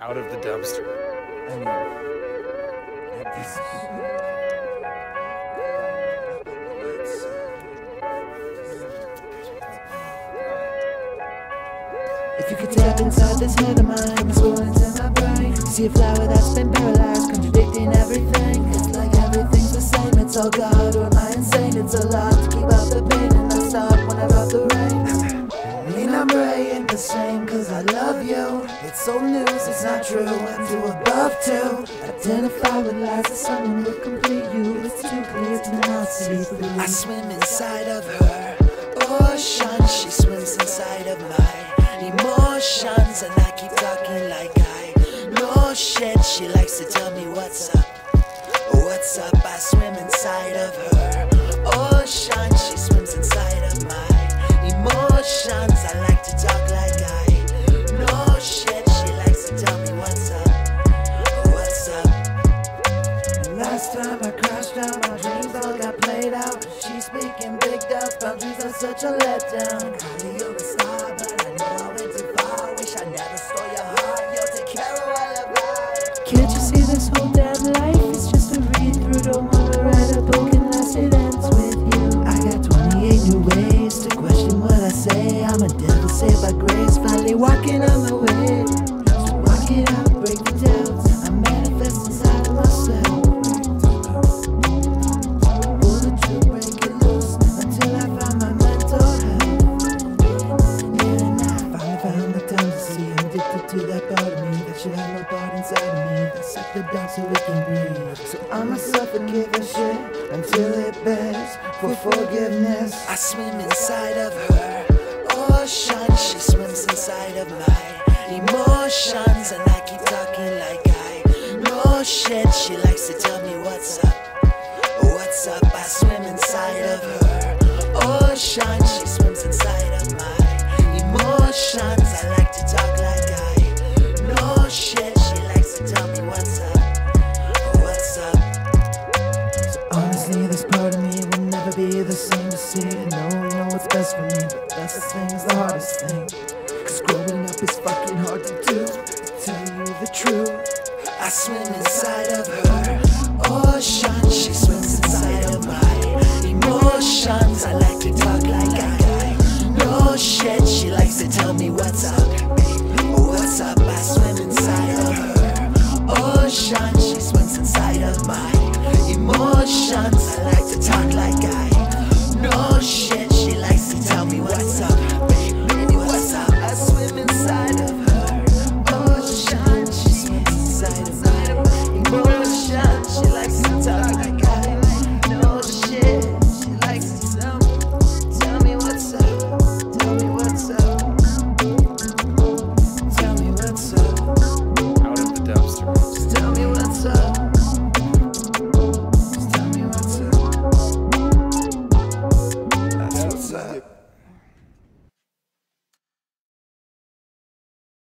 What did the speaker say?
out of the dumpster. I mean, at this if you could tap inside this head of mine, it's going into my brain. See a flower that's been paralyzed, contradicting everything. It's like everything's the same, it's all God, or am I insane? It's a lot to keep out the pain, and I stop when I drop the rain. Me number ain't the same, cause I love you. It's old news, it's not true, I'm too above to identify with lies that someone would complete you. It's too clear to not see through. I swim inside of her ocean, she swims inside of my emotions, and I keep talking like I know shit. She likes to tell me what's up, what's up. I swim inside of her ocean, she swims inside of my emotions. I like to talk like I know shit. She likes to tell me what's up, what's up. And last time I crashed out, my dreams all got played out. She's speaking big doubts, boundaries are such a letdown. Calling you a star, but I know I went too far. Wish I never stole your heart, yo, take care of all of that. Can't you see this whole damn life is just a read through? Don't wanna write a book unless it ends with you. I got 28 new ways to question what I say. I'm a devil saved by grace, finally walking on my way. So walk it out, break the doubts, I manifest inside of myself. Pull the truth, break it loose, until I find my mental health. And I finally found the time to see I'm addicted to that part of me that should have no part inside of me. That's sucked it down so we can breathe. So I'ma suffocate the shit until it begs for forgiveness. I swim inside of her ocean, she swims inside of my emotions, and I keep talking like I know shit. She likes to tell me what's up, what's up. I swim inside of her ocean, she swims inside of my emotions. I like to talk like I know shit. She likes to tell me what's up, what's up. So honestly, this part of me will never be the same to see. No, you know what's best for me, but that's the thing, is the hardest thing. Cause growing up is fucking hard to do, to tell you the truth. I swim inside of her ocean,